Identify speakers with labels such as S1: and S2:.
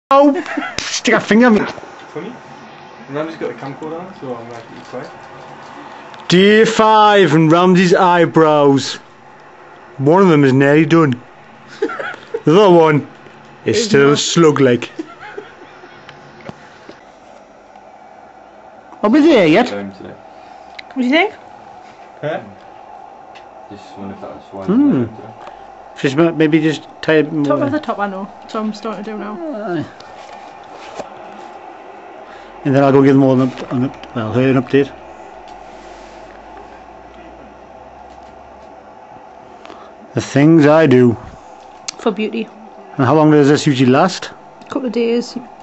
S1: Oh! Stick a finger in me.
S2: Funny. Ramsey's got a camcorder on, so I'm likely to quiet.
S1: Day 5 and Ramsey's eyebrows. One of them is nearly done. The other one is still slug-like. Are we there yet?
S3: What do you think?
S2: Huh?
S4: Just wonder if that was one.
S1: Just maybe just tie it more.
S3: Top of the top, I know. That's what I'm starting to do now.
S1: And then I'll go give them all an update. The things I do.
S3: For beauty.
S1: And how long does this usually last?
S3: A couple of days.